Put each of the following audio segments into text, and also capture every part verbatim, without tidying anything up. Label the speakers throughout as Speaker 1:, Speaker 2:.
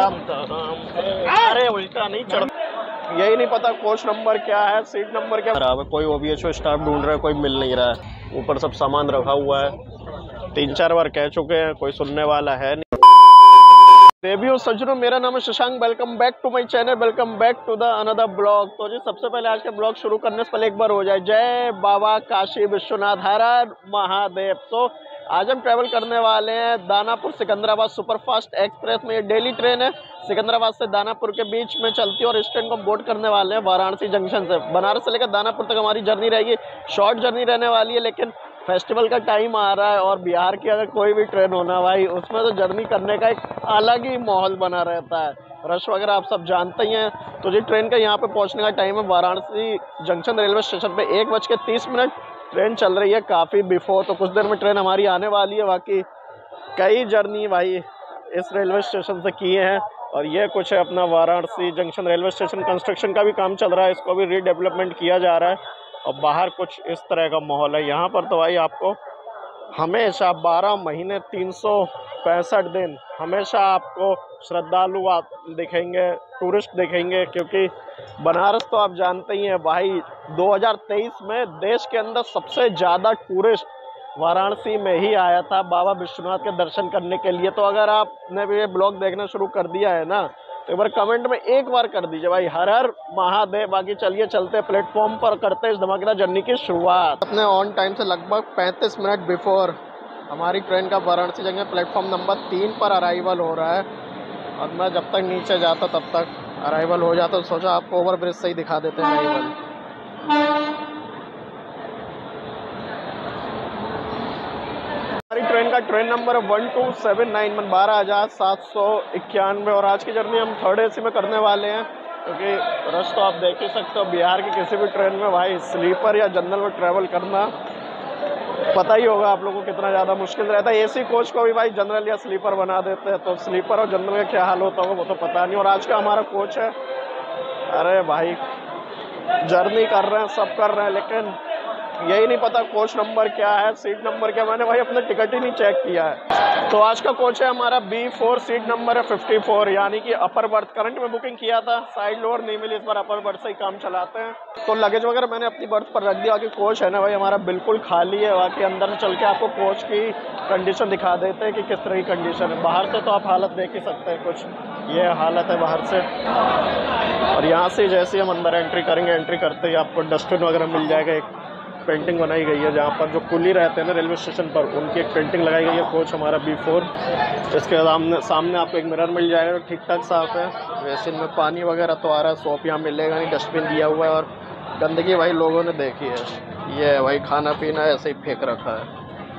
Speaker 1: आराम अरे उल्टा नहीं चढ़, यही नहीं पता कोच नंबर क्या है, सीट नंबर क्या खराब है। कोई ओबीएचओ स्टाफ ढूंढ रहा है, कोई मिल नहीं रहा है। ऊपर सब सामान रखा हुआ है, तीन चार बार कह चुके हैं, कोई सुनने वाला है नहीं। देवियों सज्जनों, मेरा नाम है Shashank. Welcome back to my channel, welcome back to the another blog. तो जी सबसे पहले आज के ब्लॉग शुरू करने से पहले एक बार हो जाए जय बाबा काशी विश्वनाथ हर हर महादेव। तो आज हम ट्रैवल करने वाले हैं दानापुर सिकंदराबाद सुपरफास्ट एक्सप्रेस में। ये डेली ट्रेन है, सिकंदराबाद से दानापुर के बीच में चलती है और इस ट्रेन को हम बोर्ड करने वाले हैं वाराणसी जंक्शन से। बनारस से लेकर दानापुर तक हमारी जर्नी रहेगी, शॉर्ट जर्नी रहने वाली है, लेकिन फेस्टिवल का टाइम आ रहा है और बिहार की अगर कोई भी ट्रेन होना भाई, उसमें तो जर्नी करने का एक अलग ही माहौल बना रहता है। रश वगैरह आप सब जानते ही हैं। तो जी ट्रेन का यहाँ पे पहुँचने का टाइम है वाराणसी जंक्शन रेलवे स्टेशन पे एक बज के तीस मिनट ट्रेन चल रही है, काफ़ी बिफोर। तो कुछ देर में ट्रेन हमारी आने वाली है। बाकी कई जर्नी भाई इस रेलवे स्टेशन से किए हैं और ये कुछ है अपना Varanasi junction railway station. Construction का भी काम चल रहा है, इसको भी रीडेवलपमेंट किया जा रहा है और बाहर कुछ इस तरह का माहौल है। यहाँ पर तो भाई आपको हमेशा बारह महीने तीन सौ पैंसठ दिन हमेशा आपको श्रद्धालु आप दिखेंगे, टूरिस्ट दिखेंगे, क्योंकि बनारस तो आप जानते ही हैं भाई दो हज़ार तेईस में देश के अंदर सबसे ज़्यादा टूरिस्ट वाराणसी में ही आया था बाबा विश्वनाथ के दर्शन करने के लिए। तो अगर आपने भी ये ब्लॉग देखना शुरू कर दिया है ना, तो एक बार कमेंट में एक बार कर दीजिए भाई हर हर महादेव। बाकी चलिए चलते प्लेटफॉर्म पर, करते हैं इस धमाकेदार जर्नी की शुरुआत। अपने ऑन टाइम से लगभग पैंतीस मिनट बिफोर हमारी ट्रेन का वाराणसी जंक्शन प्लेटफॉर्म नंबर तीन पर अराइवल हो रहा है और मैं जब तक नीचे जाता तब तक अराइवल हो जाता। तो सोचा आपको ओवर ब्रिज से ही दिखा देते हैं अराइवल। हमारी ट्रेन का ट्रेन नंबर है one two seven nine one बारह हज़ार सात सौ इक्यानवे और आज की जर्नी हम थर्ड एसी में करने वाले हैं, क्योंकि रश तो आप देख ही सकते हो। बिहार की किसी भी ट्रेन में भाई स्लीपर या जनरल में ट्रैवल करना पता ही होगा आप लोगों को कितना ज़्यादा मुश्किल रहता है। एसी कोच को भी भाई जनरल या स्लीपर बना देते हैं, तो स्लीपर और जनरल का क्या हाल होता होगा वो तो पता नहीं। और आज का हमारा कोच है, अरे भाई जर्नी कर रहे हैं, सब कर रहे हैं, लेकिन यही नहीं पता कोच नंबर क्या है, सीट नंबर क्या। मैंने भाई अपना टिकट ही नहीं चेक किया है। तो आज का कोच है हमारा बी फोर, सीट नंबर है फिफ्टी फोर, यानी कि अपर बर्थ। करंट में बुकिंग किया था, साइड लोअर नहीं मिली, इस बार अपर बर्थ से ही काम चलाते हैं। तो लगेज वगैरह मैंने अपनी बर्थ पर रख दिया। बाकी कोच है ना भाई हमारा बिल्कुल खाली है। बाकी अंदर से चल के आपको कोच की कंडीशन दिखा देते हैं कि किस तरह की कंडीशन है। बाहर से तो आप हालत देख ही सकते हैं, कुछ ये हालत है बाहर से। और यहाँ से जैसे हम अंदर एंट्री करेंगे, एंट्री करते ही आपको डस्टबिन वगैरह मिल जाएगा। एक पेंटिंग बनाई गई है जहाँ पर जो कुली रहते हैं ना रेलवे स्टेशन पर, उनकी एक पेंटिंग लगाई गई है। कोच हमारा बी फोर। इसके सामने सामने आपको एक मिरर मिल जाएगा, ठीक ठाक साफ है। वैसे इनमें पानी वगैरह तो आ रहा है, सोप यहाँ मिलेगा नहीं, डस्टबिन दिया हुआ है। और गंदगी भाई लोगों ने देखी है, ये भाई खाना पीना ऐसे ही फेंक रखा है।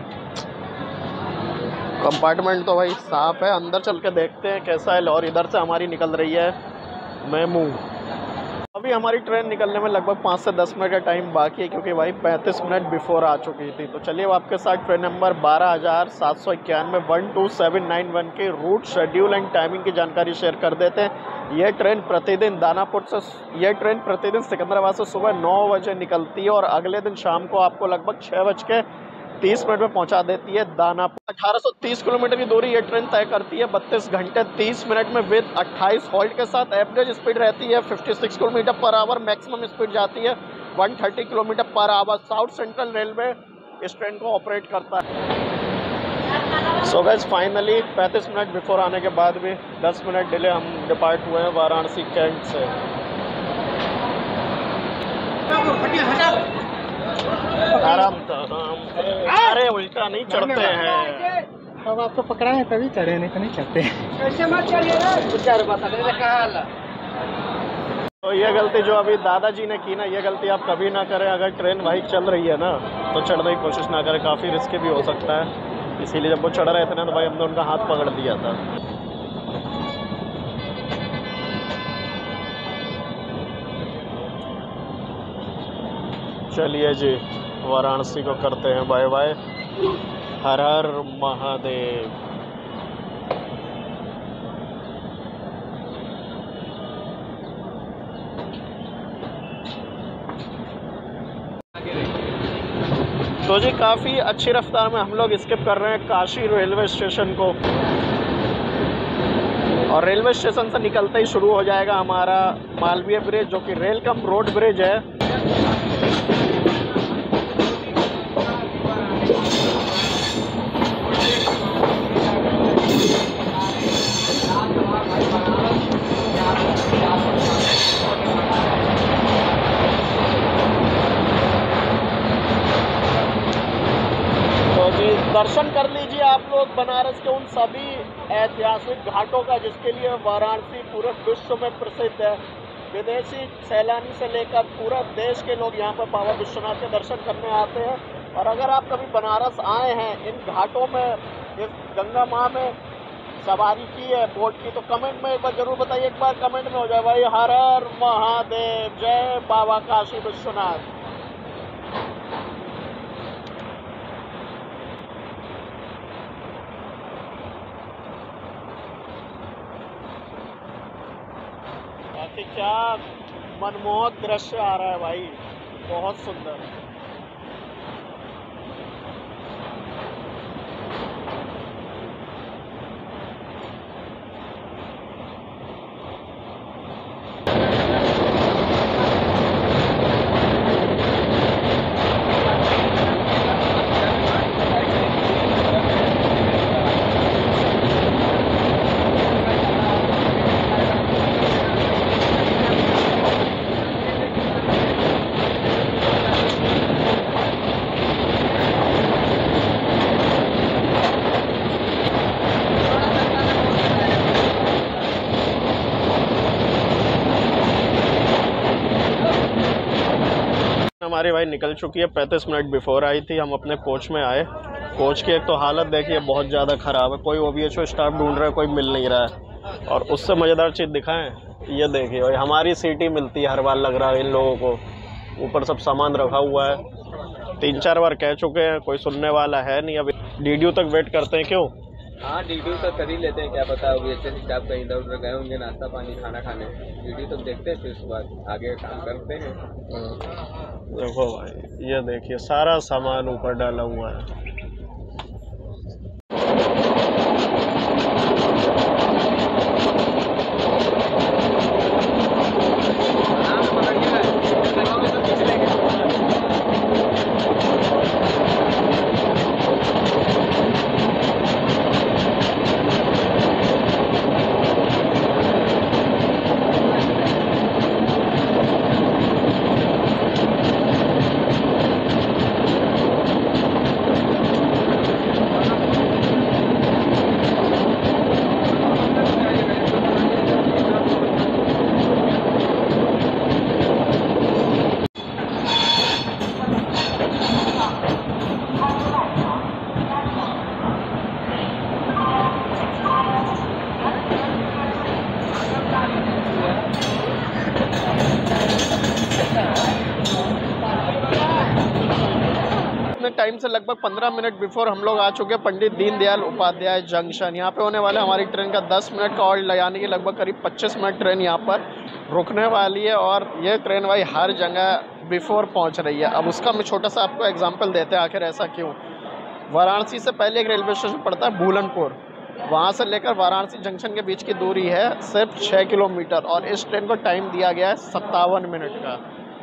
Speaker 1: कंपार्टमेंट तो भाई साफ है, अंदर चल के देखते हैं कैसा है। और इधर से हमारी निकल रही है मेमू। अभी हमारी ट्रेन निकलने में लगभग पाँच से दस मिनट का टाइम बाकी है, क्योंकि भाई पैंतीस मिनट बिफोर आ चुकी थी। तो चलिए अब आपके साथ ट्रेन नंबर बारह हज़ार सात सौ इक्यानवे one two seven nine one के रूट, शेड्यूल एंड टाइमिंग की जानकारी शेयर कर देते हैं। यह ट्रेन प्रतिदिन दानापुर से यह ट्रेन प्रतिदिन सिकंदराबाद से सुबह नौ बजे निकलती है और अगले दिन शाम को आपको लगभग छः बज के तीस मिनट में पहुंचा देती है दानापुर। अठारह सौ तीस किलोमीटर की दूरी ये ट्रेन तय करती है बत्तीस घंटे तीस मिनट में विद अट्ठाईस हॉल्ट के साथ। एवरेज स्पीड रहती है छप्पन kilometre per our, maximum speed जाती है एक सौ तीस kilometre per hour. South Central Railway इस ट्रेन को ऑपरेट करता है। सो गाइस फाइनली पैंतीस मिनट बिफोर आने के बाद भी दस मिनट डिले हम डिपार्ट हुए हैं वाराणसी कैंट से। आराम अरे उल्टा नहीं चढ़ते हैं,
Speaker 2: अब आपको पकड़ा है तभी चढ़े, नहीं तो नहीं चढ़ते।
Speaker 1: तो ये गलती जो अभी दादाजी ने की ना, ये गलती आप कभी ना करें। अगर ट्रेन भाई चल रही है ना तो चढ़ने की कोशिश ना करें, काफ़ी रिस्क भी हो सकता है। इसीलिए जब वो चढ़ रहे थे ना तो भाई हमने उनका हाथ पकड़ दिया था। चलिए जी वाराणसी को करते हैं बाय बाय। हर हर महादेव। तो जी काफ़ी अच्छी रफ्तार में हम लोग स्किप कर रहे हैं काशी रेलवे स्टेशन को। और रेलवे स्टेशन से निकलते ही शुरू हो जाएगा हमारा मालवीय ब्रिज, जो कि रेल कम रोड ब्रिज है। दर्शन कर लीजिए आप लोग बनारस के उन सभी ऐतिहासिक घाटों का जिसके लिए वाराणसी पूरे विश्व में प्रसिद्ध है। विदेशी सैलानी से लेकर पूरा देश के लोग यहाँ पर बाबा विश्वनाथ के दर्शन करने आते हैं। और अगर आप कभी बनारस आए हैं, इन घाटों में, इस गंगा माँ में सवारी की है बोट की, तो कमेंट में एक बार जरूर बताइए। एक बार कमेंट में हो जाए भाई हर हर महादेव, जय बाबा काशी विश्वनाथ। क्या मनमोहक दृश्य आ रहा है भाई, बहुत सुंदर। हमारी भाई निकल चुकी है, पैंतीस मिनट बिफोर आई थी। हम अपने कोच में आए। कोच की एक तो हालत देखिए बहुत ज़्यादा ख़राब है। कोई ओबीएचओ स्टाफ ढूंढ रहा है, कोई मिल नहीं रहा है। और उससे मज़ेदार चीज़ दिखाएं, ये देखिए भाई हमारी सीट ही मिलती है हर बार, लग रहा है इन लोगों को। ऊपर सब सामान रखा हुआ है। तीन चार बार कह चुके हैं, कोई सुनने वाला है नहीं। अब डीडीयू तक वेट करते हैं। क्यों?
Speaker 3: हाँ, डीडीयू तक कर ही लेते हैं, क्या पता ओबीएचओ स्टाफ कहीं इधर उधर गए होंगे नाश्ता पानी खाना खाने। डीडीयू तक देखते हैं, फिर उसके बाद आगे काम करते हैं।
Speaker 1: देखो भाई, ये देखिए सारा सामान ऊपर डाला हुआ है। टाइम से लगभग पंद्रह मिनट बिफोर हम लोग आ चुके हैं पंडित दीनदयाल उपाध्याय जंक्शन। यहाँ पे होने वाले हमारी ट्रेन का दस मिनट का और यानी कि लगभग करीब पच्चीस मिनट ट्रेन यहाँ पर रुकने वाली है। और ये ट्रेन भाई हर जगह बिफोर पहुँच रही है। अब उसका मैं छोटा सा आपको एग्जाम्पल देते हैं आखिर ऐसा क्यों। वाराणसी से पहले एक रेलवे स्टेशन पड़ता है भूलनपुर, वहाँ से लेकर वाराणसी जंक्शन के बीच की दूरी है सिर्फ छः किलोमीटर। और इस ट्रेन को टाइम दिया गया है सत्तावन मिनट का।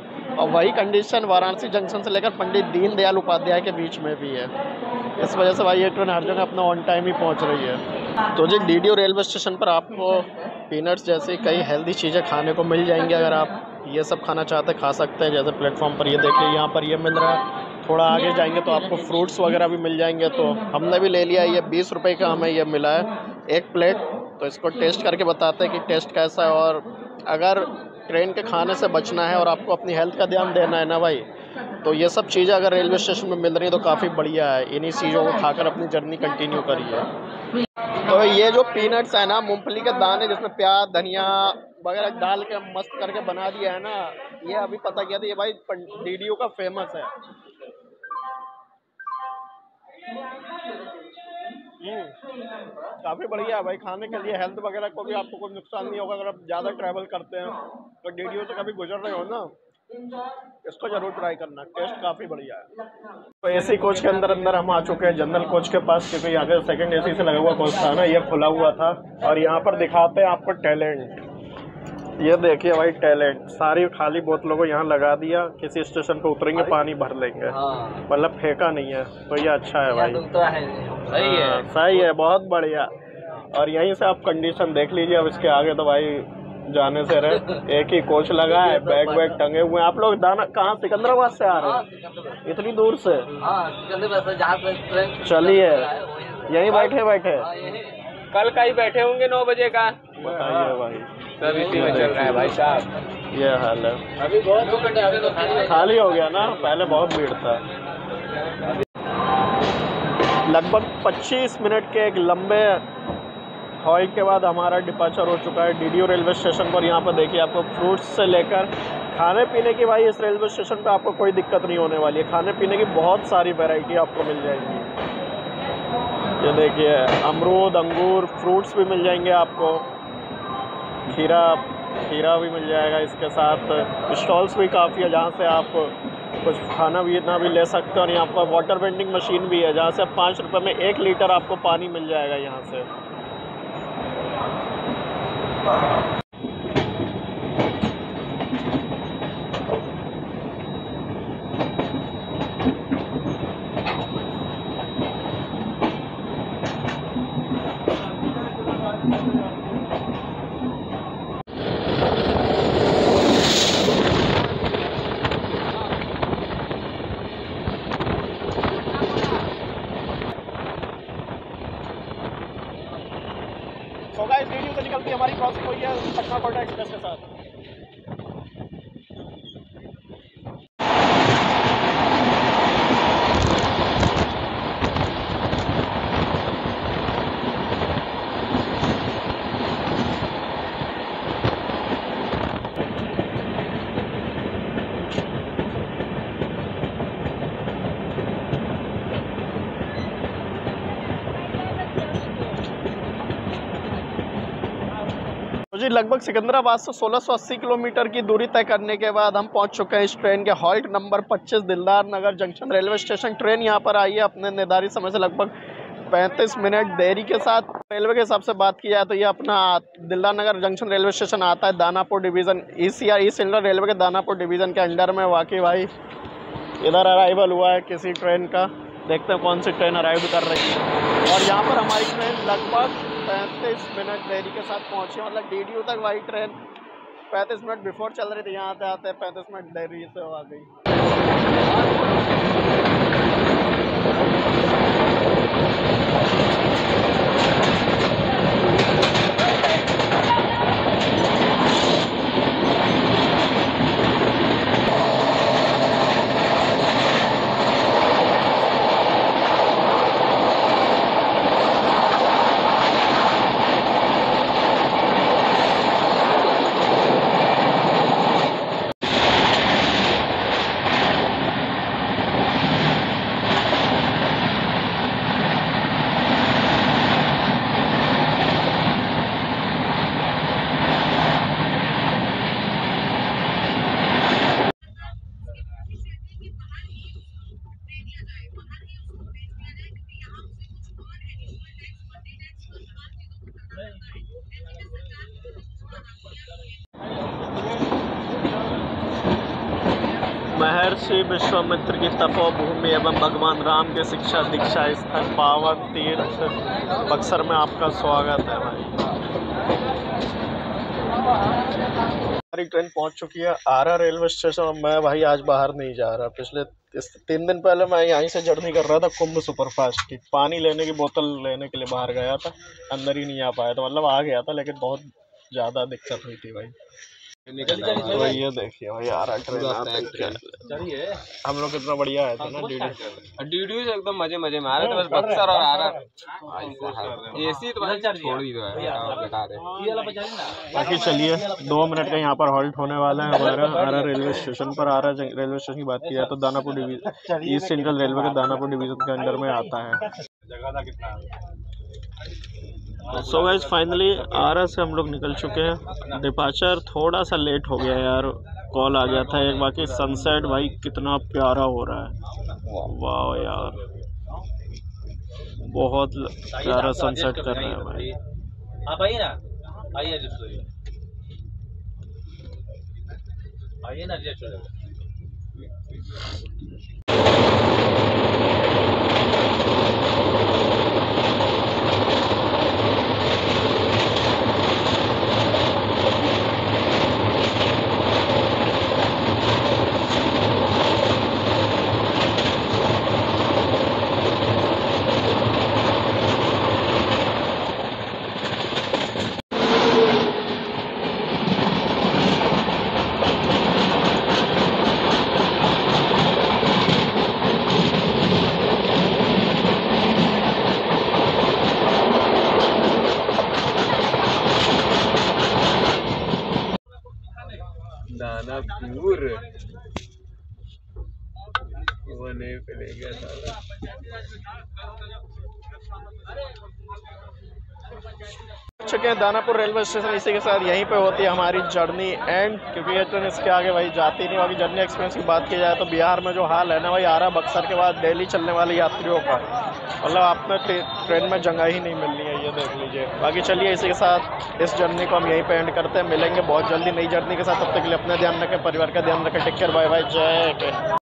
Speaker 1: और वही कंडीशन वाराणसी जंक्शन से लेकर पंडित दीनदयाल उपाध्याय के बीच में भी है। इस वजह से भाई ये ट्रेन हर जगह अपना ऑन टाइम ही पहुंच रही है। तो जी डीडीयू रेलवे स्टेशन पर आपको पीनट्स जैसी कई हेल्दी चीज़ें खाने को मिल जाएंगी। अगर आप ये सब खाना चाहते खा सकते हैं। जैसे प्लेटफॉर्म पर ये देखिए यहाँ पर ये मिल रहा है। थोड़ा आगे जाएंगे तो आपको फ्रूट्स वगैरह भी मिल जाएंगे। तो हमने भी ले लिया। ये बीस रुपये का हमें ये मिला है एक प्लेट। तो इसको टेस्ट करके बताते हैं कि टेस्ट कैसा है। और अगर ट्रेन के खाने से बचना है और आपको अपनी हेल्थ का ध्यान देना है ना भाई, तो ये सब चीज़ें अगर रेलवे स्टेशन में मिल रही है तो काफ़ी बढ़िया है। इन्हीं चीज़ों को खाकर अपनी जर्नी कंटिन्यू करिए। तो ये जो पीनट्स है ना, मूंगफली के दाने जिसमें प्याज धनिया वगैरह डाल के मस्त करके बना दिया है ना, ये अभी पता किया था ये भाई डीडीयू का फेमस है। काफ़ी बढ़िया है भाई खाने के लिए। हेल्थ वगैरह को भी आपको कोई नुकसान नहीं होगा। अगर आप ज़्यादा ट्रैवल करते हैं तो डीडीयू से कभी गुजर रहे हो ना, इसको जरूर ट्राई करना, टेस्ट काफ़ी बढ़िया है। तो एसी कोच के अंदर अंदर हम आ चुके हैं जनरल कोच के पास, क्योंकि यहाँ पे सेकंड एसी से लगा हुआ कोच था ना, ये खुला हुआ था। और यहाँ पर दिखाते हैं आपको टैलेंट। ये देखिए भाई टैलेंट, सारी खाली बोतलों को यहाँ लगा दिया, किसी स्टेशन पे उतरेंगे पानी भर लेंगे, मतलब फेंका नहीं है। तो ये अच्छा है भाई,
Speaker 3: सही है,
Speaker 1: सही है, बहुत बढ़िया। और यहीं से आप कंडीशन देख लीजिए। अब इसके आगे तो भाई जाने से रहे, एक ही कोच लगा है, बैग वैग टंगे हुए हैं। आप लोग दाना कहाँ सिकंदराबाद से आ रहे हैं इतनी दूर से? चलिए यहीं बैठे बैठे
Speaker 3: कल का ही बैठे होंगे नौ बजे का।
Speaker 1: बताइए भाई,
Speaker 3: सब इसी में चल रहा है भाई साहब।
Speaker 1: ये हाल है।
Speaker 3: अभी बहुत
Speaker 1: खाली हो गया ना, पहले बहुत भीड़ था। लगभग पच्चीस मिनट के एक लंबे हॉल्ट के बाद हमारा डिपार्चर हो चुका है डीडीयू रेलवे स्टेशन पर। यहाँ पर देखिए आपको फ्रूट्स से लेकर खाने पीने की, भाई इस रेलवे स्टेशन पे आपको कोई दिक्कत नहीं होने वाली है। खाने पीने की बहुत सारी वैरायटी आपको मिल जाएगी। ये देखिए अमरूद, अंगूर, फ्रूट्स भी मिल जाएंगे आपको, खीरा खीरा भी मिल जाएगा। इसके साथ स्टॉल्स भी काफ़ी है जहाँ से आप कुछ खाना भी इतना भी ले सकते हैं। और यहाँ पर वाटर वेंडिंग मशीन भी है जहाँ से पाँच रुपये में एक लीटर आपको पानी मिल जाएगा यहाँ से। तो गाइस वीडियो से निकलती हमारी क्रॉसिंग हुई है पटना कोटा एक्सप्रेस के साथ। जी लगभग सिकंदराबाद से सोलह सौ अस्सी किलोमीटर की दूरी तय करने के बाद हम पहुंच चुके हैं इस ट्रेन के हॉल्ट नंबर पच्चीस Dildar Nagar junction railway station. Train यहां पर आई है अपने निर्धारित समय से लगभग पैंतीस मिनट देरी के साथ। रेलवे के हिसाब से बात की जाए तो ये अपना दिलदार नगर जंक्शन रेलवे स्टेशन आता है Danapur division E C R East Indian railway के दानापुर डिवीज़न के अंडर में। वाकई भाई इधर अराइवल हुआ है किसी ट्रेन का, देखते हैं कौन सी ट्रेन अराइव कर रही है। और यहाँ पर हमारी ट्रेन लगभग पैंतीस मिनट देरी के साथ पहुँची, मतलब डीडीयू तक वही ट्रेन पैंतीस मिनट बिफोर चल रही थी, यहाँ आते आते पैंतीस मिनट देरी से आ गई। महर्षि विश्वामित्र की तपोभूमि एवं भगवान राम के शिक्षा दीक्षा स्थल पावन तीर्थ बक्सर में आपका स्वागत है भाई। हमारी ट्रेन पहुंच चुकी है आरा रेलवे स्टेशन। मैं भाई आज बाहर नहीं जा रहा, पिछले तीन दिन पहले मैं यहीं से जर्नी कर रहा था कुंभ सुपरफास्ट की, पानी लेने की बोतल लेने के लिए बाहर गया था, अंदर ही नहीं आ पाया था, मतलब आ गया था लेकिन बहुत ज़्यादा दिक्कत हुई थी भाई। तो ये देखिए भाई आरा ट्रेन हम लोग कितना बढ़िया आया था ना डीडीयू
Speaker 3: डीडीयू से एकदम मजे मजे में आ रहे थे, बस बक्सर और आरा एसी तो छोड़ ही दो है।
Speaker 1: बाकी चलिए दो मिनट का यहाँ पर हॉल्ट होने वाला है हमारा आरा रेलवे स्टेशन पर। आरा रेलवे स्टेशन की बात की जाए तो Danapur division East Central Railway के दानापुर डिवीजन के अंडर में आता है। सो गाइस फाइनली आरा से हम लोग निकल चुके हैं। डिपार्चर थोड़ा सा लेट हो गया यार, कॉल आ गया था एक। बाकी सनसेट भाई कितना प्यारा हो रहा है, वाह यार, बहुत प्यारा सनसेट कर रहे हैं भाई।
Speaker 4: आप आइए ना, आइए एडजस्ट करिए, आइए ना एडजस्ट करिए।
Speaker 3: दानापुर वो नहीं पे ले गया था।
Speaker 1: चुके हैं दानापुर रेलवे स्टेशन। इसी के साथ यहीं पे होती है हमारी जर्नी एंड, क्योंकि ये ट्रेन इसके आगे भाई जाती नहीं। बाकी जर्नी एक्सपीरियंस की बात की जाए तो बिहार में जो हाल है ना भाई, आरा बक्सर के बाद दिल्ली चलने वाले यात्रियों का, मतलब आपने ट्रेन में जगह ही नहीं मिलनी है, ये देख लीजिए। बाकी चलिए इसी के साथ इस जर्नी को हम यहीं पे एंड करते हैं। मिलेंगे बहुत जल्दी नई जर्नी के साथ, तब तक के लिए अपना ध्यान रखें, परिवार का ध्यान रखें। टेक केयर, बाय बाय, जय हिंद।